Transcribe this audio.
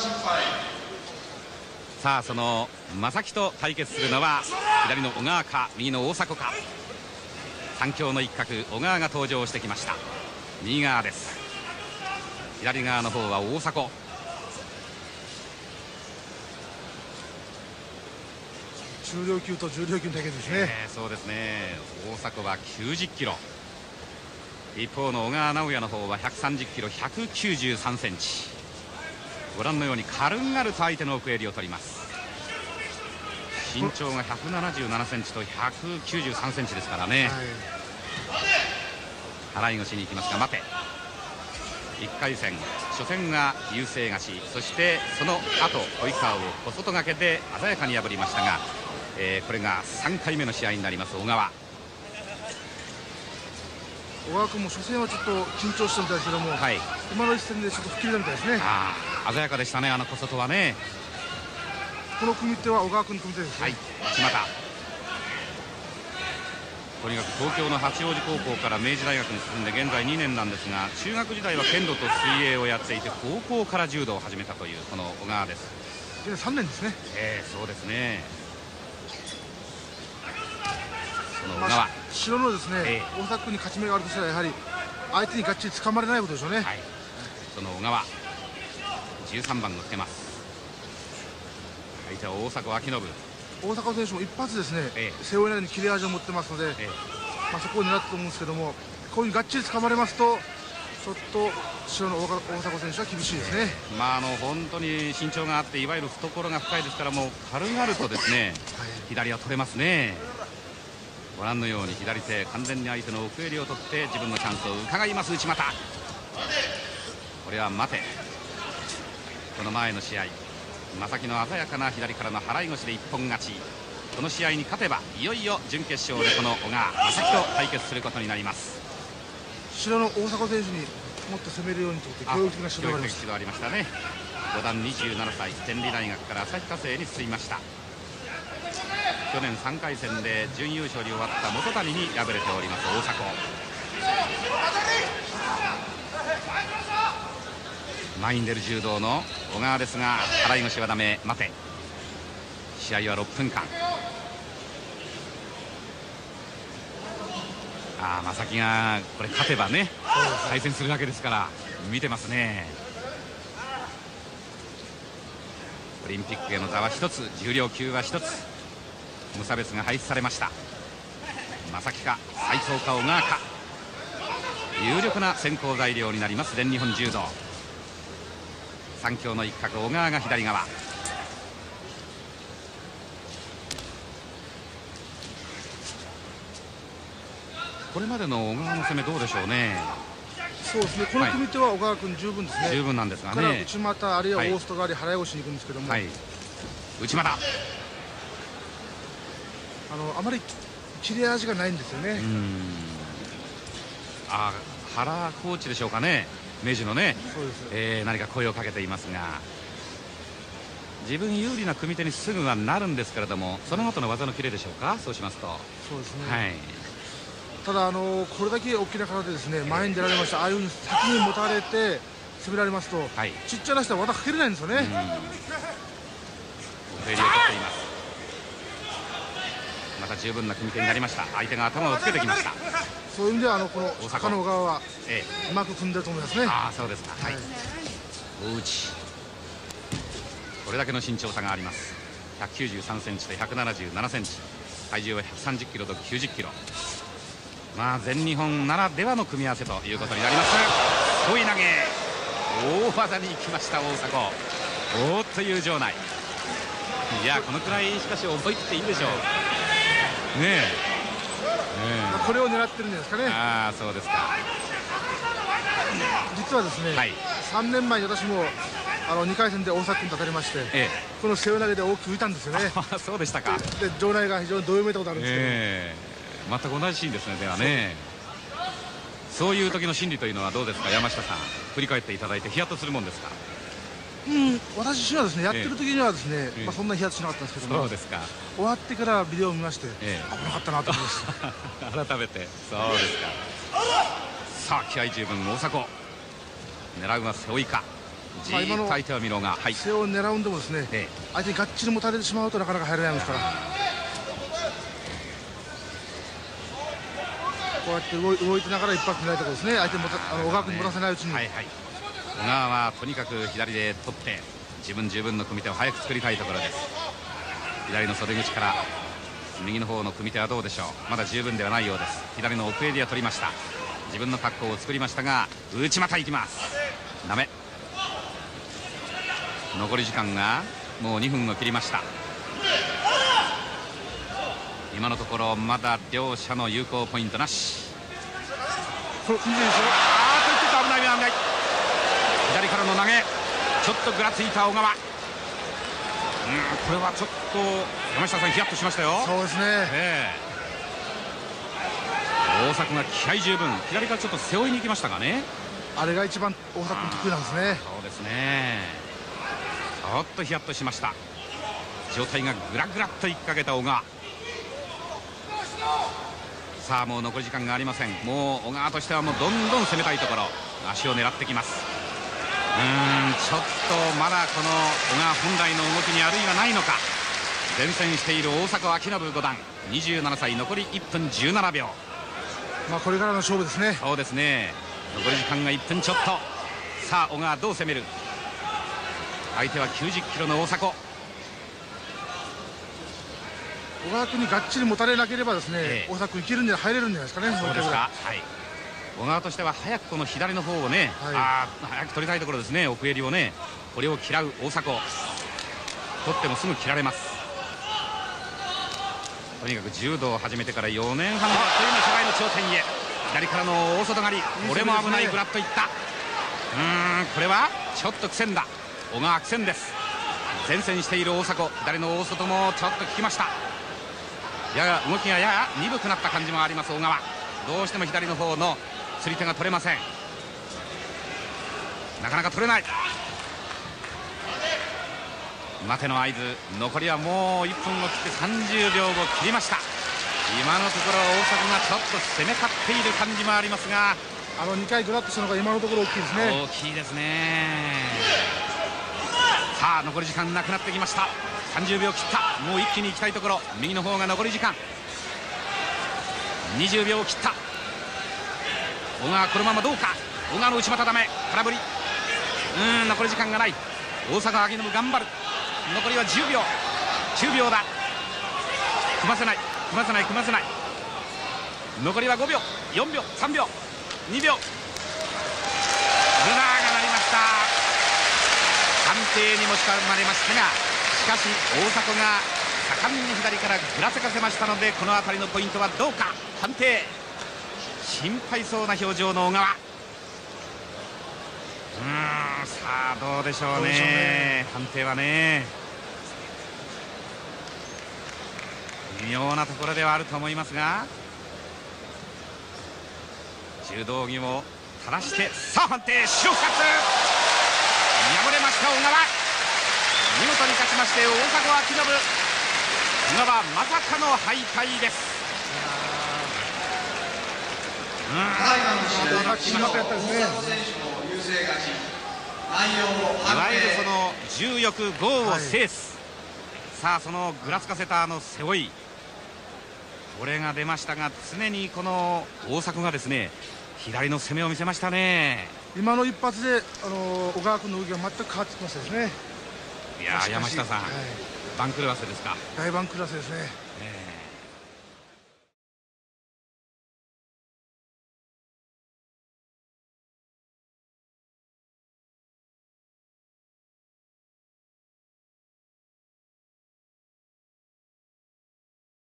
さあその正木と対決するのは左の小川か右の大迫か。三強の一角小川が登場してきました。右側です。左側の方は大迫。 中量級と重量級の対決ですね。 そうですね。大迫は90キロ、一方の小川直也の方は130キロ193センチ。ご覧のように軽々と相手の奥襟を取ります。身長が177センチと193センチですからね、払い腰に行きますが待て。1回戦初戦が優勢勝ち、そしてその後及川を小外掛けで鮮やかに破りましたが、これが3回目の試合になります。小川君も初戦はちょっと緊張したみたいですけども、今の一戦でちょっと吹っ切れたみたいですね。 鮮やかでしたね、あの小外はね。 この組手は小川君の組手ですね。 内股。とにかく東京の八王子高校から明治大学に進んで現在2年なんですが、中学時代は剣道と水泳をやっていて高校から柔道を始めたというこの小川です。 3年ですね。 そうですね。その小川、 白のですね、大迫君に勝ち目があるとしたらやはり相手にがっちり掴まれないことでしょうね。 その小川13番をつけます。相手は大迫明信。 大迫選手も一発ですね、背負い投げに切れ味を持ってますので、そこを狙ったと思うんですけども、こういうがっちり掴まれますとちょっと白の大迫選手は厳しいですね。 本当に身長があっていわゆる懐が深いですから、もう軽々とですね、左は取れますね。ご覧のように左手完全に相手の奥襟を取って自分のチャンスを伺います。内股。これは待て。この前の試合正木の鮮やかな左からの払い腰で一本勝ち。この試合に勝てばいよいよ準決勝でこの小川正木と対決することになります。 白の大迫選手にもっと攻めるようにとって教育的な指導がありました。 ね。5段27歳天理大学から旭化成に進みました。去年3回戦で準優勝に終わった本谷に敗れております大迫。前に出る柔道の小川ですが払い腰はダメ。待て。試合は6分間。正木がこれ勝てばね対戦するわけですから見てますね。オリンピックへの座は1つ、重量級は1つ、無差別が廃止されました。正木か斉藤か小川か、有力な選考材料になります全日本柔道。三強の一角小川が左側。これまでの小川の攻めどうでしょうね。 そうですね、この組手は小川君十分ですね。 十分なんですがね。 から内股あるいは大外刈り払い腰に行くんですけども、 内股あまり切れ味がないんですよね。 原コーチでしょうかね、明治のね。 そうです、 何か声をかけていますが、自分有利な組手にすぐはなるんですけれども、その後の技のキレでしょうか。そうしますとそうですね、ただこれだけ大きな体でですね、前に出られました。ああいうふうに先に持たれて攻められますと、ちっちゃな人は技かけれないんですよね。 奥襟を取っています。また十分な組手になりました。相手が頭をつけてきました。 そういう意味ではこの坂の側はうまく組んでると思いますね。 そうですか。大内、これだけの身長差があります。193センチと177センチ、体重は130キロと90キロ。全日本ならではの組み合わせということになります。背負い投げ、大技に行きました大迫。おーっという場内。いや、このくらいしかし覚えていいでしょうね。 これを狙ってるんですかね。 そうですか。 実はですね、3年前に私も2回戦で大迫君と当たりまして、この背負い投げで大きく浮いたんですよね。 そうでしたか。 で場内が非常にどよめいたことあるんですけど、 全く同じシーンですね。ではね、そういう時の心理というのはどうですか、山下さん。振り返っていただいてヒヤッとするもんですか。 私自身はですね、やってる時にはですね、そんなヒヤッとしなかったんですけども、 そうですか。 終わってからビデオを見まして、危なかったなと思いました。 改めてそうですか。さあ気合十分大迫、狙うは背負いか。 じーっと相手を見ろが、 背を狙うんでもですね、相手にがっちり持たれてしまうとなかなか入れないですから、こうやって動いてながら一発狙いところですね。相手も小川君に持たせないうちに、 小川はとにかく左で取って自分十分の組み手を早く作りたいところです。左の袖口から右の方の組み手はどうでしょう。まだ十分ではないようです。左の奥襟は取りました。自分の格好を作りましたが内股いきます。ダメ。残り時間がもう2分を切りました。今のところまだ両者の有効ポイントなし。 いいでしょ。 危ない危ない。左からの投げ、ちょっとぐらついた小川。これはちょっと山下さんヒヤッとしましたよ。 そうですね、 大迫が気合十分、左からちょっと背負いに行きましたがね。 あれが一番大迫君得意なんですね。 そうですね、ちょっとヒヤッとしました。状態がグラグラっといきかけた小川。さあもう残り時間がありません。もう小川としてはもうどんどん攻めたいところ、足を狙ってきます。ちょっとまだこの小川本来の動きにあるいはないのか。前線している大迫明信五段、27歳、残り1分17秒。 これからの勝負ですね。 そうですね、残り時間が1分ちょっと。さあ小川どう攻める。相手は90キロの大迫。 小川君にがっちり持たれなければですね、大迫君いけるんじゃ入れるんじゃないですかね。 そうですか、小川としては早くこの左の方をね、早く取りたいところですね。奥襟をね、これを嫌う大迫。取ってもすぐ切られます。とにかく柔道を始めてから4年半であっという間世界の頂点へ。左からの大外刈り、これも危ない。グラッといった。これはちょっと苦戦だ。小川苦戦です。前線している大迫、左の大外もちょっと効きました。やや動きがやや鈍くなった感じもあります小川。どうしても左の方の釣り手が取れません。なかなか取れない。待ての合図。残りはもう1分を切って30秒を切りました。今のところ大迫がちょっと攻め勝っている感じもありますが、 2回グラッとしたのが今のところ大きいですね。 大きいですね。さあ残り時間なくなってきました。30秒切った。もう一気に行きたいところ。右の方が残り時間20秒を切った。小川このままどうか。小川の内股ダメ。空振り。残り時間がない。大阪明信頑張る。残りは10秒9秒だ。組ませない組ませない組ませない。残りは5秒4秒3秒2秒。ブザーが鳴りました。判定に持ち込まれましたが、しかし大迫が盛んに左からぐらつかせましたので、この辺りのポイントはどうか。判定。心配そうな表情の小川。さあどうでしょうね。判定はね微妙なところではあると思いますが、柔道着を垂らして、さあ判定。白2つ敗れました小川。見事に勝ちまして大迫明信。小川まさかの敗退です。いわゆるその重欲豪を制す、さあそのぐらつかせた背負い、これが出ましたが、常にこの大迫がですね左の攻めを見せましたね。 今の一発で小川君の動きが全く変わってきましたですね。 いや山下さん、番狂わせですか。 大番狂わせですね。